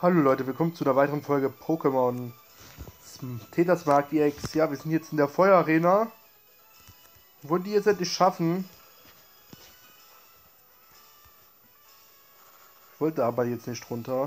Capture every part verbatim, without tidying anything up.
Hallo Leute, willkommen zu einer weiteren Folge Pokémon Tätersmarkt E X. Ja, wir sind jetzt in der Feuerarena. Wollen die jetzt endlich schaffen? Ich wollte aber jetzt nicht runter.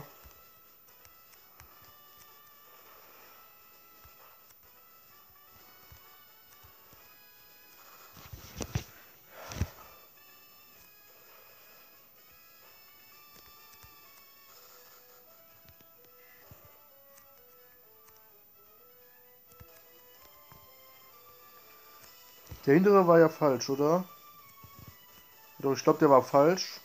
Der hintere war ja falsch, oder? Doch, ich glaube, der war falsch.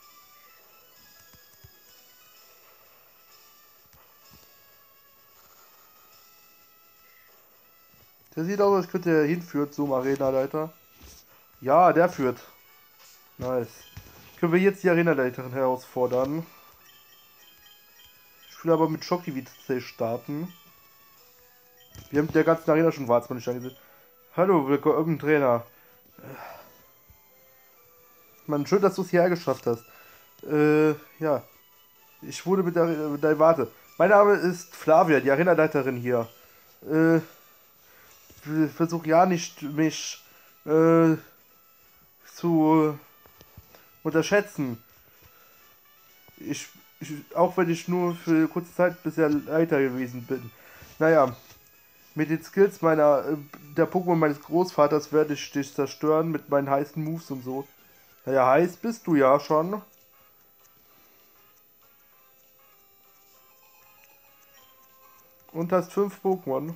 Der sieht aus, als könnte er hinführt zum Arena-Leiter. Ja, der führt. Nice. Können wir jetzt die Arena-Leiterin herausfordern? Ich will aber mit Schoki starten. Wir haben der ganzen Arena schon Warzmann nicht angesehen. Hallo, willkommen, irgendein Trainer. Mann, schön, dass du es hierher geschafft hast. Äh, ja. Ich wurde mit der, mit der Warte. Mein Name ist Flavia, die Arenaleiterin hier. Äh, versuch ja nicht, mich, äh, zu unterschätzen. Ich, ich, auch wenn ich nur für kurze Zeit bisher Leiter gewesen bin. Naja, mit den Skills meiner, äh, der Pokémon meines Großvaters werde ich dich zerstören mit meinen heißen Moves und so. Naja, heiß bist du ja schon. Und hast fünf Pokémon.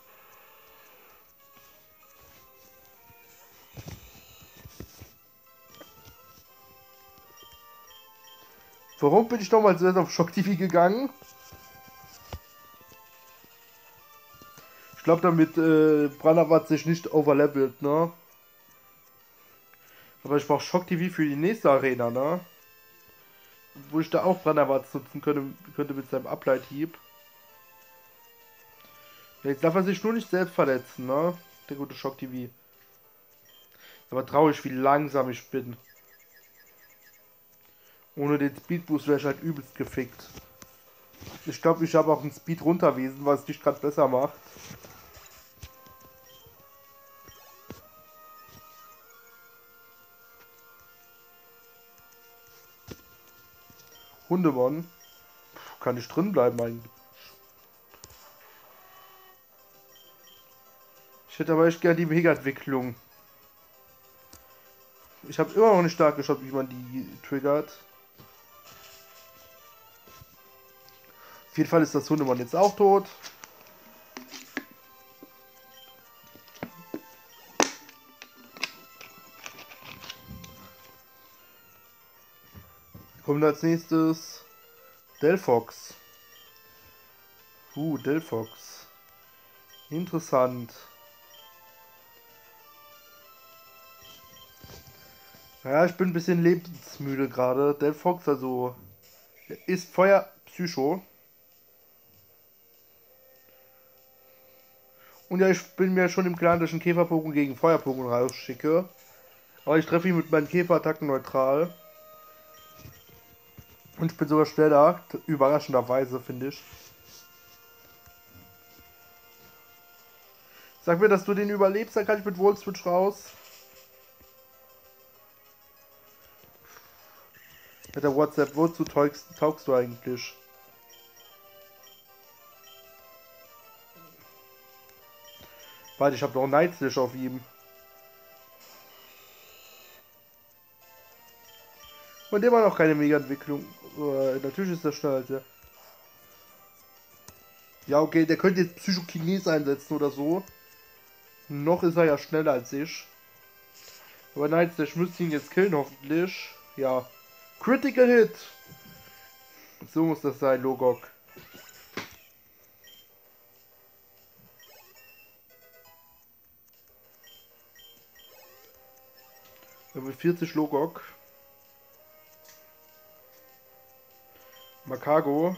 Warum bin ich nochmal zuerst auf Shock T V gegangen? Ich glaube, damit äh, Branavat sich nicht overlevelt, ne? Aber ich brauche Shock T V für die nächste Arena, ne? Wo ich da auch Branavat nutzen könnte, könnte mit seinem Ableithieb. Ja, jetzt darf er sich nur nicht selbst verletzen, ne? Der gute Shock T V. Aber traurig, wie langsam ich bin. Ohne den Speed Boost wäre ich halt übelst gefickt. Ich glaube, ich habe auch ein Speed runterwesen, was es nicht gerade besser macht. Hundemon. Kann ich drin bleiben eigentlich? Ich hätte aber echt gerne die Mega-Entwicklung. Ich habe immer noch nicht stark geschaut, wie man die triggert. Auf jeden Fall ist das Hundemann jetzt auch tot. Kommt als nächstes Delphox. Uh, Delphox. Interessant. Ja, ich bin ein bisschen lebensmüde gerade. Delphox, also ist Feuer Psycho. Und ja, ich bin mir schon im Klaren, dass ich einen Käfer-Pokémon gegen Feuer-Pokémon rausschicke. Aber ich treffe ihn mit meinen Käferattacken neutral. Und ich bin sogar schneller. Überraschenderweise, finde ich. Sag mir, dass du den überlebst, dann kann ich mit Volt Switch raus. Mit der WhatsApp, wozu taugst, taugst du eigentlich? Warte, ich habe noch einen Nightslash auf ihm. Und immer noch keine Mega-Entwicklung. Äh, natürlich ist das schneller als er. Ja, okay, der könnte jetzt Psychokinese einsetzen oder so. Noch ist er ja schneller als ich. Aber Nightslash müsste ihn jetzt killen, hoffentlich. Ja. Critical Hit! So muss das sein, Logok. Level vierzig Logok. Makago.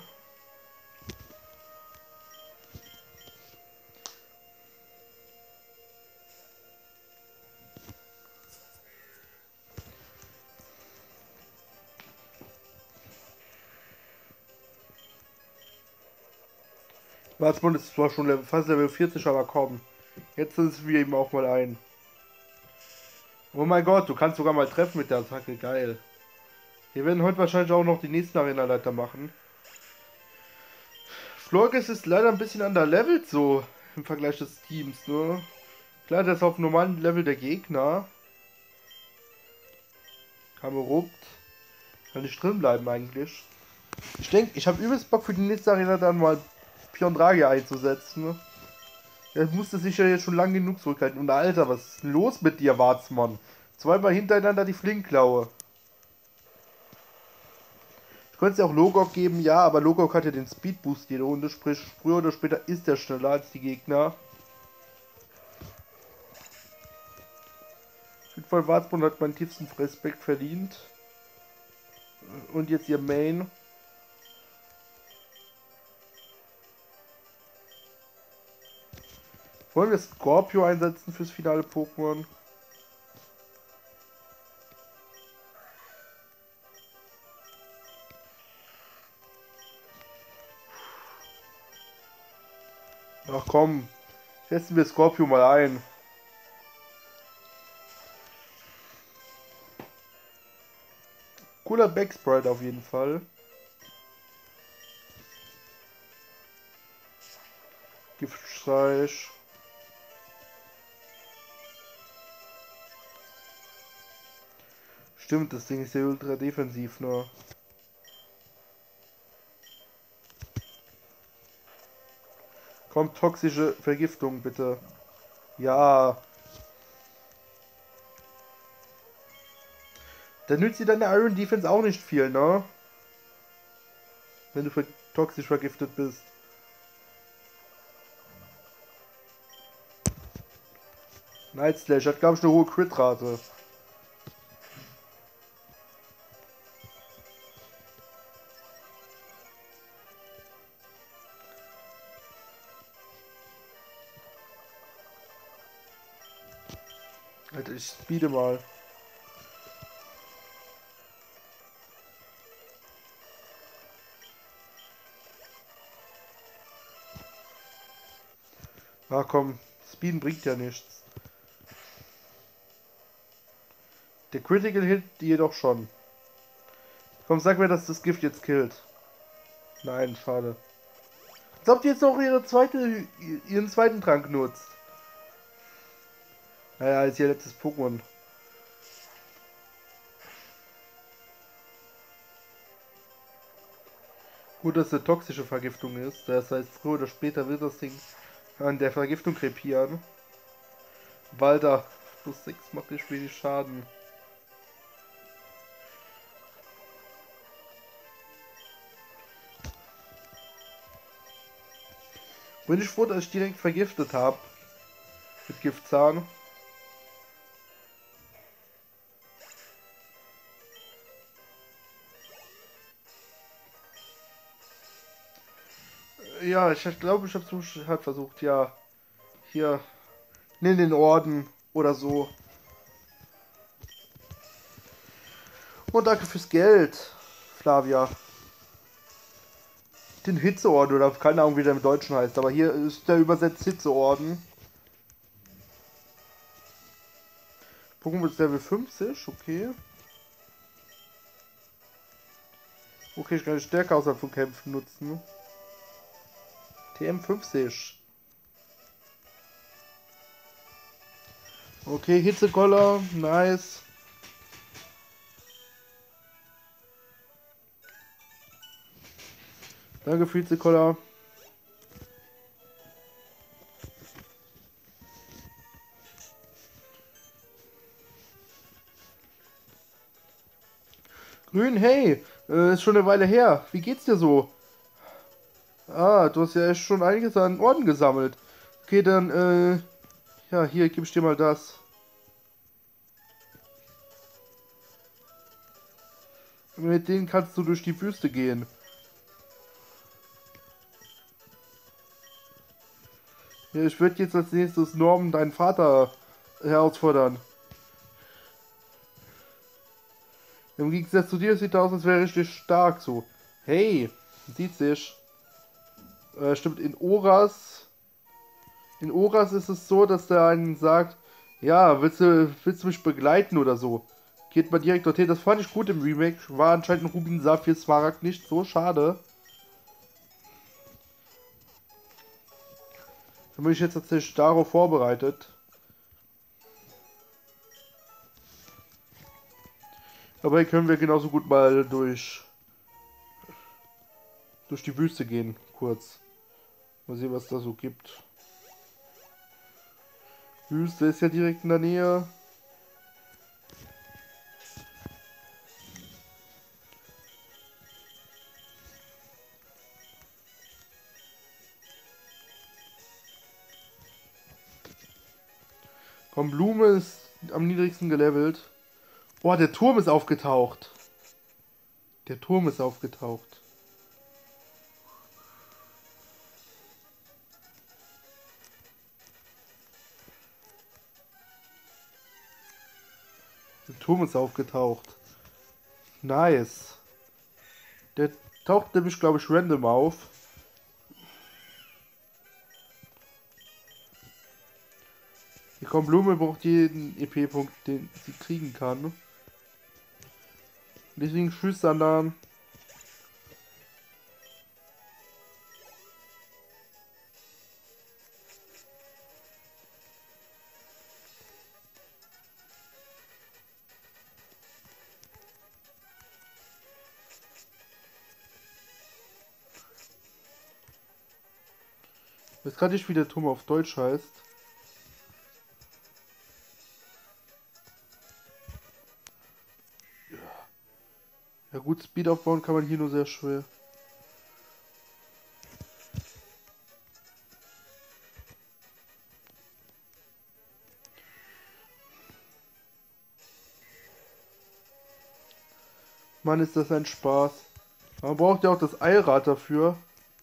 Schwarzmond ist zwar schon Level, fast Level vierzig, aber komm. Jetzt setzen wir ihm auch mal ein. Oh mein Gott, du kannst sogar mal treffen mit der Attacke. Geil. Wir werden heute wahrscheinlich auch noch die nächsten Arena-Leiter machen. Florges ist leider ein bisschen underlevelt so im Vergleich des Teams, ne? Klar, der ist auf normalen Level der Gegner. Kamerupt. Kann nicht drin bleiben eigentlich. Ich denke, ich habe übelst Bock für die nächste Arena dann mal Piondragi einzusetzen. Ne? Er musste sich ja jetzt schon lange genug zurückhalten. Und Alter, was ist denn los mit dir, Warzmann? Zweimal hintereinander die Flinkklaue. Ich könnte es ja auch Logok geben, ja, aber Logok hat ja den Speed Boost jede Runde, sprich, früher oder später ist er schneller als die Gegner. Auf jeden Fall, Warzmann hat meinen tiefsten Respekt verdient. Und jetzt ihr Main. Wollen wir Scorpio einsetzen fürs finale Pokémon? Ach komm, setzen wir Scorpio mal ein. Cooler Backsprite auf jeden Fall. Giftstreich. Stimmt, das Ding ist ja ultra defensiv, ne? Kommt toxische Vergiftung, bitte. Ja. Dann nützt dir deine Iron Defense auch nicht viel, ne? Wenn du ver toxisch vergiftet bist. Night Slash hat, glaube ich, eine hohe Crit-Rate. Alter, ich speede mal. Ah komm, Speeden bringt ja nichts. Der Critical Hit jedoch schon. Komm, sag mir, dass das Gift jetzt killt. Nein, schade. Als ob die jetzt noch ihre zweite, ihren zweiten Trank nutzt. Naja, ist ihr letztes Pokémon. Gut, dass es eine toxische Vergiftung ist. Das heißt, früher oder später wird das Ding an der Vergiftung krepieren. Walter, plus sechs macht nicht wenig Schaden. Bin ich froh, dass ich direkt vergiftet habe. Mit Giftzahn. Ja, ich glaube, ich habe es halt versucht, ja. Hier. In den Orden oder so. Und danke fürs Geld, Flavia. Den Hitzeorden oder keine Ahnung, wie der im Deutschen heißt. Aber hier ist der übersetzt Hitzeorden. Pokémon ist Level fünfzig, okay. Okay, ich kann die Stärke außerhalb von Kämpfen nutzen. T M fünfzig. Okay, Hitzekoller, nice. Danke für Hitzekoller. Grün, hey, äh, ist schon eine Weile her. Wie geht's dir so? Ah, du hast ja echt schon einiges an Orden gesammelt. Okay, dann, äh, ja, hier, gebe ich dir mal das. Mit denen kannst du durch die Wüste gehen. Ja, ich würde jetzt als nächstes Norman, deinen Vater, herausfordern. Im Gegensatz zu dir sieht er aus, als wäre er richtig stark so. Hey, sieht sich. Äh, stimmt, in Oras. In Oras ist es so, dass der einen sagt, ja, willst du, willst du mich begleiten oder so? Geht man direkt dorthin. Das fand ich gut im Remake. War anscheinend ein Rubin, Saphir, Smaragd nicht so schade. Da bin ich jetzt tatsächlich darauf vorbereitet. Aber hier können wir genauso gut mal durch durch die Wüste gehen, kurz. Mal sehen, was da so gibt. Wüste ist ja direkt in der Nähe. Komm, Blume ist am niedrigsten gelevelt. Oh, der Turm ist aufgetaucht. Der Turm ist aufgetaucht. Der Turm ist aufgetaucht. Nice. Der taucht nämlich, glaube ich, random auf. Die Kornblume braucht jeden E P-Punkt, den sie kriegen kann. Deswegen schüchtern dann. Ich weiß gerade nicht, wie der Turm auf Deutsch heißt. Ja gut, Speed aufbauen kann man hier nur sehr schwer. Mann, ist das ein Spaß. Man braucht ja auch das Eilrad dafür.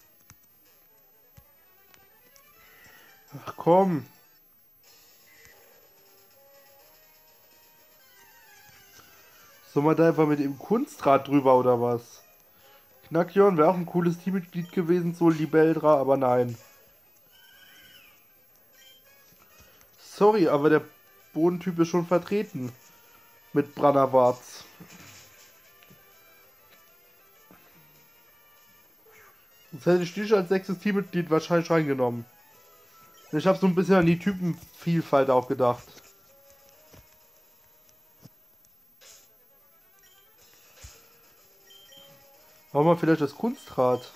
Ach komm. Soll man da einfach mit dem Kunstrad drüber oder was? Knackion wäre auch ein cooles Teammitglied gewesen, so Libeldra, aber nein. Sorry, aber der Bodentyp ist schon vertreten. Mit Brannawarts. Sonst hätte ich dich als sechstes Teammitglied wahrscheinlich reingenommen. Ich habe so ein bisschen an die Typenvielfalt auch gedacht. Machen wir vielleicht das Kunstrad.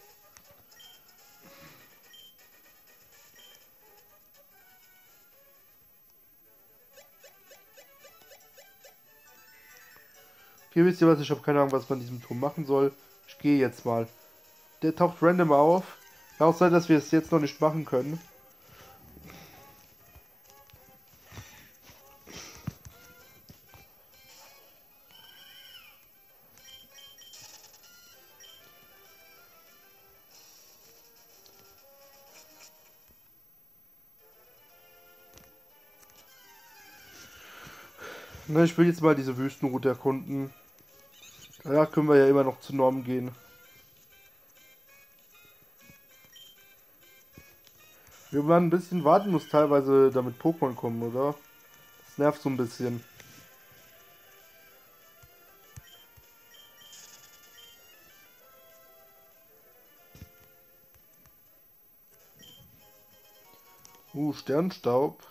Okay, wisst ihr was? Ich habe keine Ahnung, was man in diesem Turm machen soll. Ich gehe jetzt mal. Der taucht random auf. Kann auch sein, dass wir es jetzt noch nicht machen können. Na, ich will jetzt mal diese Wüstenroute erkunden. Danach können wir ja immer noch zu Norm gehen. Wenn man ein bisschen warten muss, teilweise damit Pokémon kommen, oder? Das nervt so ein bisschen. Uh, Sternstaub.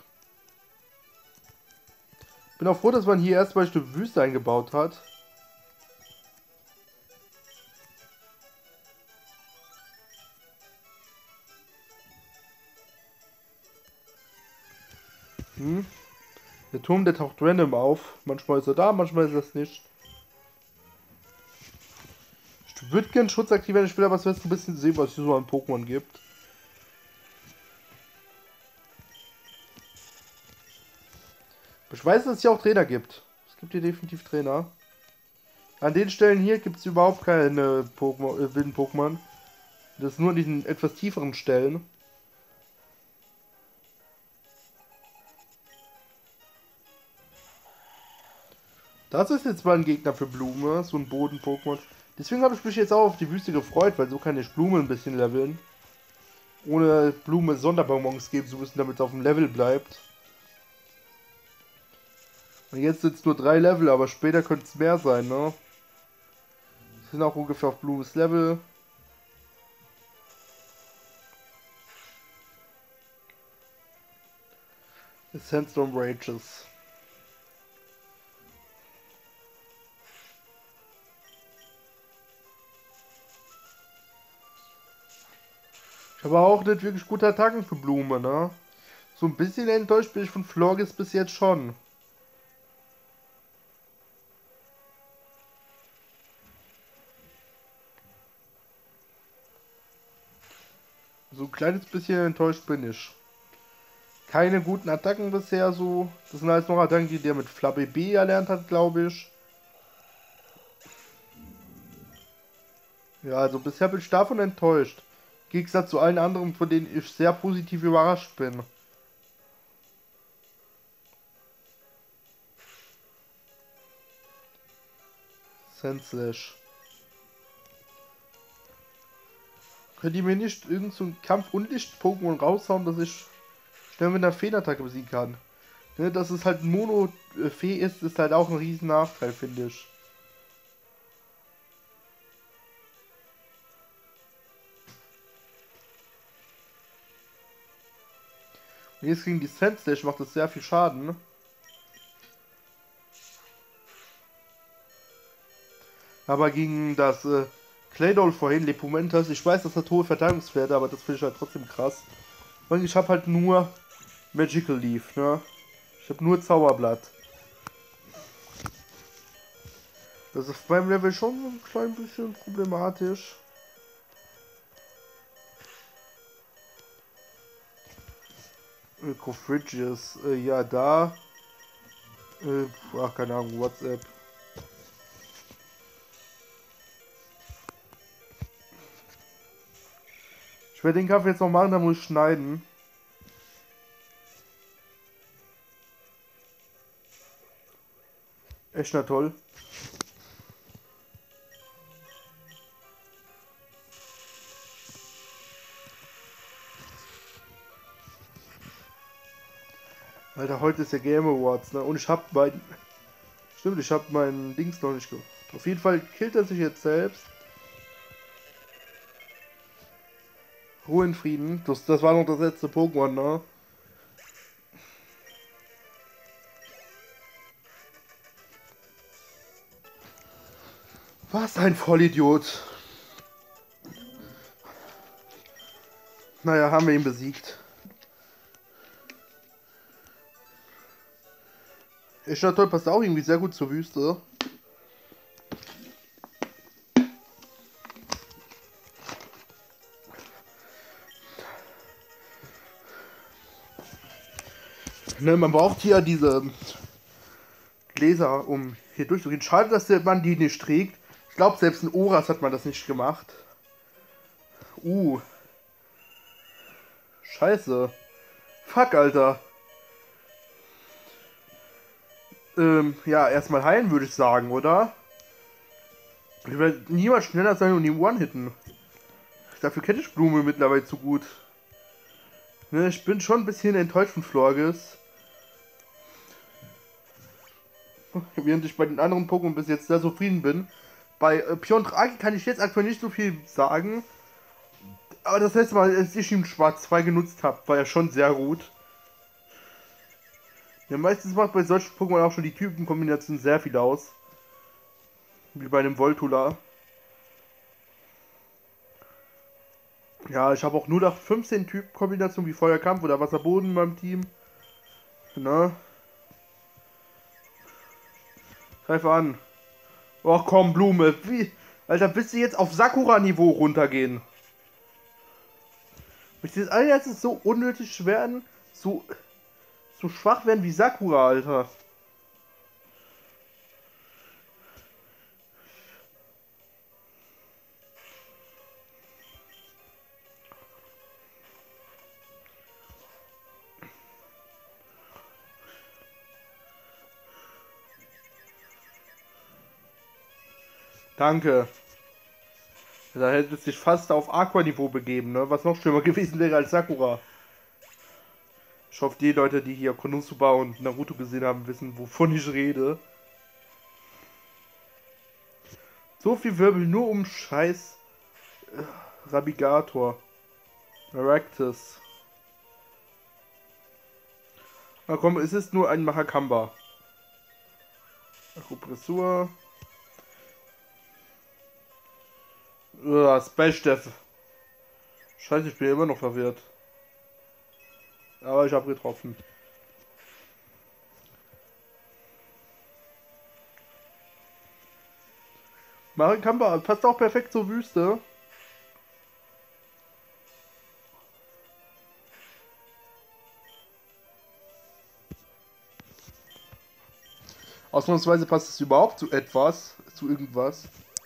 Bin auch froh, dass man hier erstmal eine Wüste eingebaut hat. Hm. Der Turm, der taucht random auf. Manchmal ist er da, manchmal ist er es nicht. Ich würde gerne Schutz aktivieren, ich will aber zuerst ein bisschen sehen, was es hier so an Pokémon gibt. Ich weiß, dass es hier auch Trainer gibt. Es gibt hier definitiv Trainer. An den Stellen hier gibt es überhaupt keine Pokémon, äh, wilden Pokémon. Das ist nur an diesen etwas tieferen Stellen. Das ist jetzt mal ein Gegner für Blume, so ein Boden-Pokémon. Deswegen habe ich mich jetzt auch auf die Wüste gefreut, weil so kann ich Blume ein bisschen leveln. ohne Blume Sonderbonbons geben zu müssen, damit es auf dem Level bleibt. Und jetzt sind es nur drei Level, aber später könnte es mehr sein, ne? Wir sind auch ungefähr auf Blumes Level. Sandstorm Rages. Ich habe auch nicht wirklich gute Attacken für Blume, ne? So ein bisschen enttäuscht bin ich von Florges bis jetzt schon. So ein kleines bisschen enttäuscht bin ich. Keine guten Attacken bisher so. Das sind alles noch Attacken, die der mit Flabby B erlernt hat, glaube ich. Ja, also bisher bin ich davon enttäuscht. Im Gegensatz zu allen anderen, von denen ich sehr positiv überrascht bin. Sandslash. Könnt ihr mir nicht irgend so einen Kampf-Unlicht-Pokémon raushauen, dass ich schnell mit einer Feenattacke besiegen kann? Ne, dass es halt Mono-Fee ist, ist halt auch ein riesen Nachteil, finde ich. Und jetzt gegen die Sandslash macht das sehr viel Schaden. Aber gegen das äh, Claydol vorhin, Lepumentas, ich weiß, das hat hohe Verteidigungswerte, aber das finde ich halt trotzdem krass. Und ich habe halt nur Magical Leaf, ne? Ich habe nur Zauberblatt. Das ist beim Level schon ein klein bisschen problematisch. Ecofridges, äh, ja, da. Äh, ach, keine Ahnung, WhatsApp. Ich werde den Kampf jetzt noch machen, dann muss ich schneiden. Echt na toll. Alter, heute ist der Game Awards, ne? Und ich hab mein... Stimmt, ich hab meinen Dings noch nicht gemacht. Auf jeden Fall killt er sich jetzt selbst. Ruhe in Frieden. Das, das war noch das letzte Pokémon, ne? Was ein Vollidiot. Naja, haben wir ihn besiegt. Echinatol passt auch irgendwie sehr gut zur Wüste. Ne, man braucht hier diese Gläser, um hier durchzugehen. Schade, dass der Mann die nicht trägt. Ich glaube, selbst in Oras hat man das nicht gemacht. Uh. Scheiße. Fuck, Alter. Ähm, ja, erstmal heilen, würde ich sagen, oder? Ich werde niemals schneller sein und ihn One-hitten. Dafür kenne ich Blume mittlerweile zu gut. Ne, ich bin schon ein bisschen enttäuscht von Florges. Während ich bei den anderen Pokémon bis jetzt sehr zufrieden bin. Bei äh, Piontraki kann ich jetzt aktuell nicht so viel sagen. Aber das letzte Mal, als ich ihn Schwarz zwei genutzt habe, war er schon sehr gut. Ja, meistens macht bei solchen Pokémon auch schon die Typenkombination sehr viel aus. Wie bei einem Voltula. Ja, ich habe auch null acht fünfzehn Typ-Kombinationen wie Feuerkampf oder Wasserboden in meinem Team. Na? Greif an. Och komm, Blume. Wie? Alter, willst du jetzt auf Sakura-Niveau runtergehen? Willst du jetzt alle jetzt so unnötig werden? So, so schwach werden wie Sakura, Alter. Danke. Da hätte es sich fast auf Aqua-Niveau begeben, ne? Was noch schlimmer gewesen wäre als Sakura. Ich hoffe, die Leute, die hier Konosuba und Naruto gesehen haben, wissen, wovon ich rede. So viel Wirbel nur um scheiß äh, Rabigator. Aractus. Na komm, es ist nur ein Mahakamba. Akupressur. Uh, Special. Scheiße, ich bin immer noch verwirrt. Aber ich habe getroffen. Mahakamba passt auch perfekt zur Wüste. Ausnahmsweise passt es überhaupt zu etwas, zu irgendwas.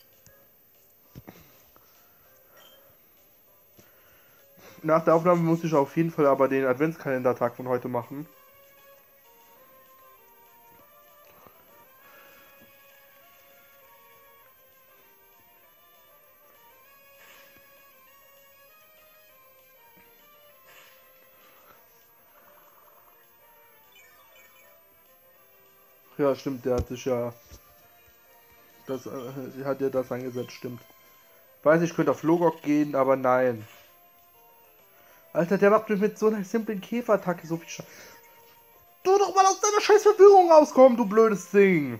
Nach der Aufnahme muss ich auf jeden Fall aber den Adventskalender-Tag von heute machen. Ja, stimmt, der hat sich ja... Das äh, hat ja das angesetzt, stimmt. Ich weiß, ich könnte auf Logok gehen, aber nein. Alter, der macht mir mit so einer simplen Käferattacke so viel Schaden. Du doch mal aus deiner scheiß Verwirrung rauskommen, du blödes Ding.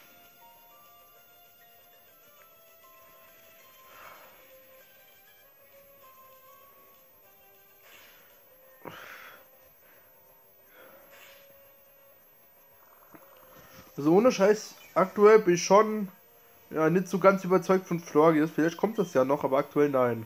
Also ohne Scheiß, aktuell bin ich schon ja, nicht so ganz überzeugt von Florges. Vielleicht kommt das ja noch, aber aktuell nein.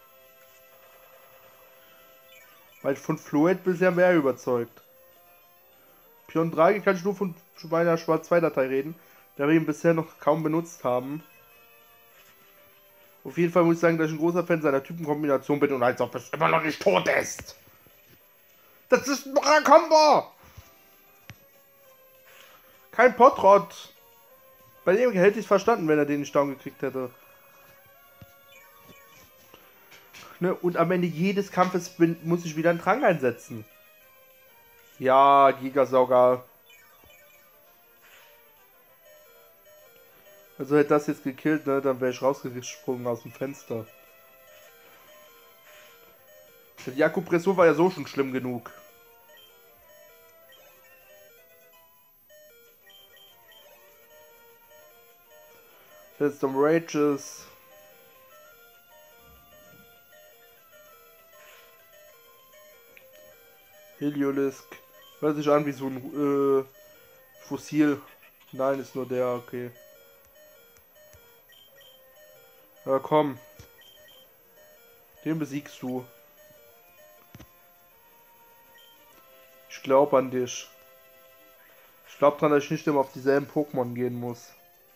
Weil ich von Floet bisher mehr überzeugt. Pion drei kann ich nur von meiner Schwarz zwei Datei reden, da wir ihn bisher noch kaum benutzt haben. Auf jeden Fall muss ich sagen, dass ich ein großer Fan seiner Typenkombination bin und als ob es immer noch nicht tot ist. Das ist ein Rakamba! Kein Potrott! Bei dem hätte ich es verstanden, wenn er den nicht down gekriegt hätte. Ne? Und am Ende jedes Kampfes bin, muss ich wieder einen Trank einsetzen. Ja, Gigasauger. Also hätte das jetzt gekillt, ne, dann wäre ich rausgesprungen aus dem Fenster. Die Akupressur war ja so schon schlimm genug. Jetzt zum Rages. Heliolisk. Hört sich an wie so ein äh, Fossil. Nein, ist nur der, okay. Ja, komm. Den besiegst du. Ich glaube an dich. Ich glaube dran, dass ich nicht immer auf dieselben Pokémon gehen muss.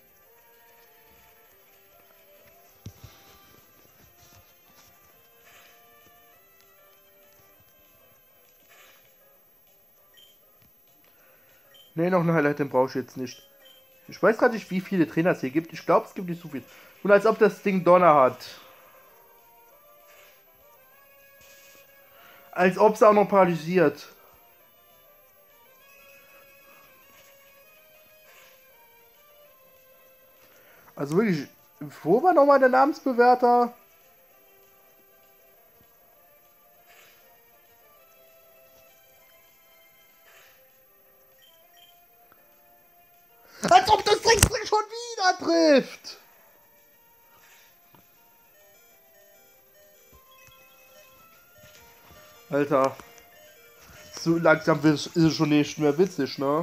Ne, noch ein Highlight, den brauche ich jetzt nicht. Ich weiß gar nicht, wie viele Trainer es hier gibt. Ich glaube, es gibt nicht so viel. Und als ob das Ding Donner hat. Als ob es auch noch paralysiert. Also wirklich, wo war nochmal der Namensbewerter? Als ob das Ding schon wieder trifft! Alter. So langsam ist es schon nicht mehr witzig, ne?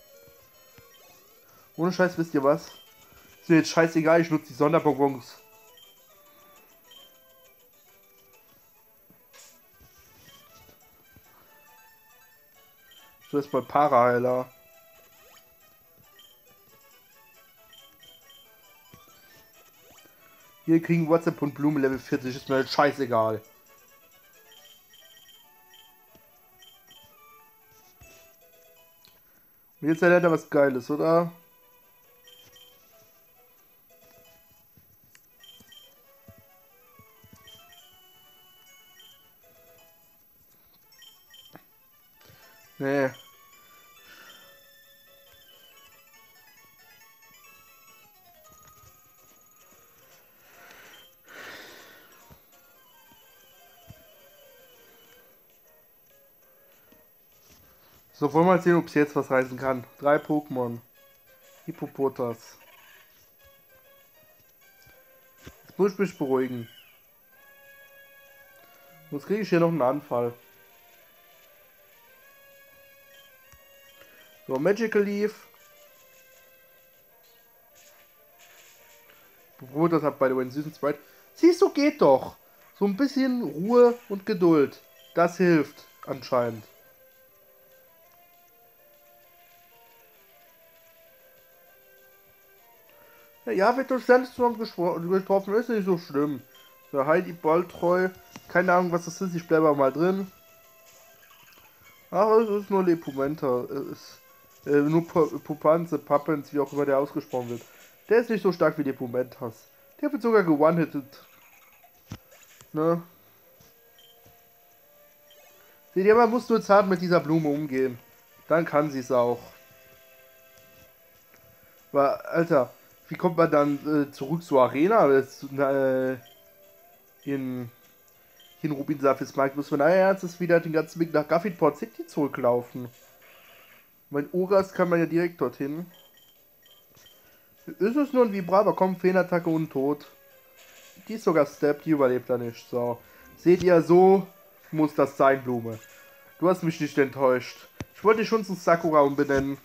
Ohne Scheiß, wisst ihr was? Ist mir jetzt scheißegal, ich nutze die Sonderbonbons. Ich will erstmal Paraheiler. Hier kriegen WhatsApp und Blumen Level vierzig, ist mir halt scheißegal. Und jetzt hat er was Geiles, oder? Nee. So, wollen wir mal sehen, ob es jetzt was reißen kann. Drei Pokémon. Hippopotas. Jetzt muss ich mich beruhigen. Sonst kriege ich hier noch einen Anfall. So, Magical Leaf. Hippopotas hat by the way einen süßen Sprite. Siehst du, geht doch. So ein bisschen Ruhe und Geduld. Das hilft anscheinend. Ja, wird durch Sandstorm getroffen, ist nicht so schlimm. So, Heidi Balltreu. Keine Ahnung, was das ist, ich bleibe aber mal drin. Ach, es ist nur Lepumenta. Es ist äh, nur Pupanze, Pappens, wie auch immer der ausgesprochen wird. Der ist nicht so stark wie Lepumentas. Der wird sogar ge-one-hitted. Ne? Seht ihr, man muss nur zart mit dieser Blume umgehen. Dann kann sie es auch. Aber, Alter, wie kommt man dann äh, zurück zur Arena? Das, äh, in, in Rubin Saphis Markt muss man, naja, jetzt ist wieder den ganzen Weg nach Gaffitport City zurücklaufen. Mein Oras kann man ja direkt dorthin. Ist es nur ein Vibrator? Komm, Feenattacke und tot. Die ist sogar Step, die überlebt er nicht. So. Seht ihr, so muss das sein, Blume. Du hast mich nicht enttäuscht. Ich wollte dich schon zu Sakura umbenennen.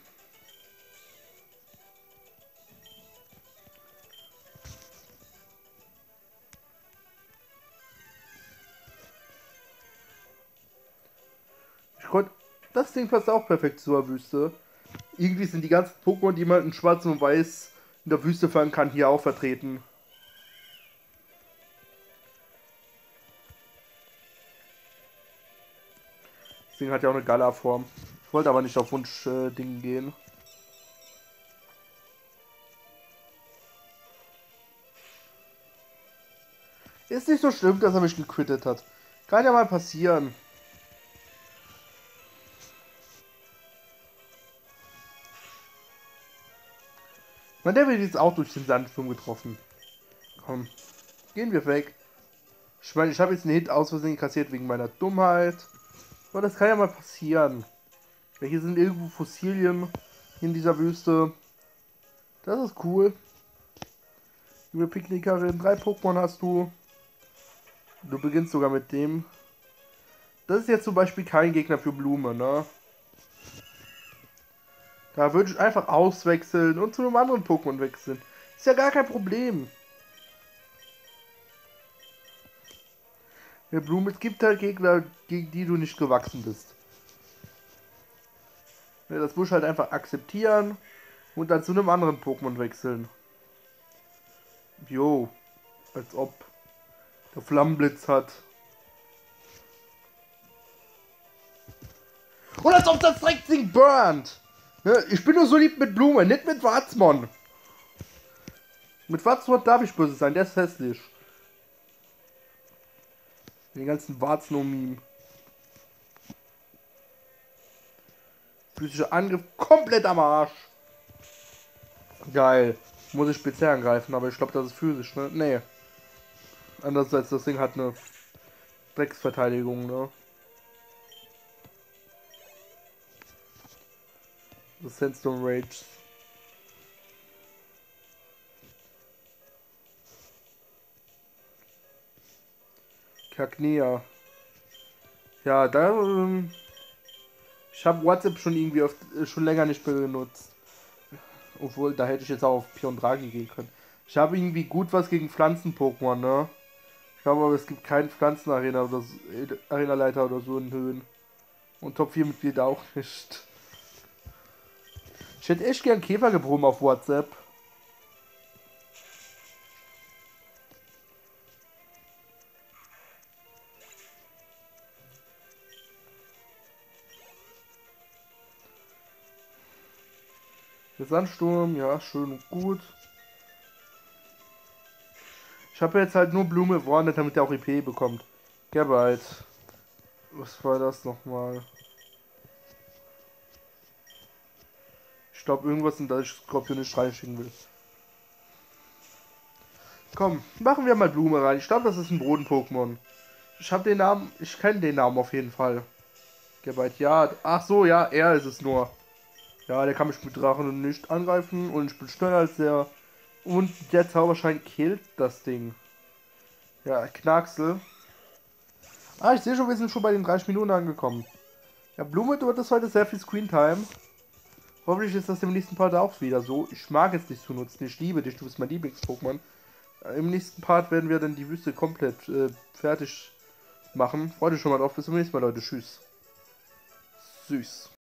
Ich konnte. Das Ding passt auch perfekt zur Wüste. Irgendwie sind die ganzen Pokémon, die man in Schwarz und Weiß in der Wüste fangen kann, hier auch vertreten. Das Ding hat ja auch eine Gala-Form. Ich wollte aber nicht auf Wunsch-Ding äh, gehen. Ist nicht so schlimm, dass er mich gequittet hat. Kann ja mal passieren. Man, der wird jetzt auch durch den Sandsturm getroffen. Komm, gehen wir weg. Ich meine, ich habe jetzt einen Hit aus Versehen kassiert wegen meiner Dummheit. Aber das kann ja mal passieren. Ja, hier sind irgendwo Fossilien in dieser Wüste. Das ist cool. Liebe Picknickerin, drei Pokémon hast du. Du beginnst sogar mit dem. Das ist jetzt zum Beispiel kein Gegner für Blume, ne? Da würde ich einfach auswechseln und zu einem anderen Pokémon wechseln. Ist ja gar kein Problem. Der Blume, es gibt halt Gegner, gegen die du nicht gewachsen bist. Ja, das muss ich halt einfach akzeptieren und dann zu einem anderen Pokémon wechseln. Jo, als ob der Flammenblitz hat. Und als ob das Dreckding burnt! Ne, ich bin nur so lieb mit Blume, nicht mit Warzmon. Mit Warzmon darf ich böse sein, der ist hässlich. Den ganzen Warzen um ihn. Physischer Angriff komplett am Arsch. Geil. Muss ich speziell angreifen, aber ich glaube, das ist physisch, ne? Nee. Andererseits, das Ding hat eine Drecksverteidigung, ne? Das Sandstorm Rage. Kagnea. Ja, da. Ähm, ich habe WhatsApp schon irgendwie oft, äh, schon länger nicht benutzt. Obwohl, da hätte ich jetzt auch auf Pion Draghi gehen können. Ich habe irgendwie gut was gegen Pflanzen-Pokémon, ne? Ich glaube aber, es gibt keinen Pflanzenarena oder so, äh, Arena-Leiter oder so in Höhen. Und Top vier Mitglieder auch nicht. Ich hätte echt gern Käfergebrumm auf WhatsApp. Der Sandsturm, ja, schön und gut. Ich habe jetzt halt nur Blume gewonnen, damit er auch I P bekommt. Gabite. Was war das nochmal? Ich glaube, irgendwas, in das ich Skorpion nicht reinschicken will. Komm, machen wir mal Blume rein. Ich glaube, das ist ein Boden-Pokémon. Ich habe den Namen, ich kenne den Namen auf jeden Fall. Gebeit, ja. Ach so, ja, er ist es nur. Ja, der kann mich mit Drachen nicht angreifen und ich bin schneller als der. Und der Zauberschein killt das Ding. Ja, Knacksel. Ah, ich sehe schon, wir sind schon bei den dreißig Minuten angekommen. Ja, Blume, du hattest heute sehr viel Screentime. Hoffentlich ist das im nächsten Part auch wieder so. Ich mag es dich zu nutzen. Ich liebe dich. Du bist mein Lieblings-Pokémon. Im nächsten Part werden wir dann die Wüste komplett äh, fertig machen. Freut euch schon mal drauf. Bis zum nächsten Mal, Leute. Tschüss. Süß.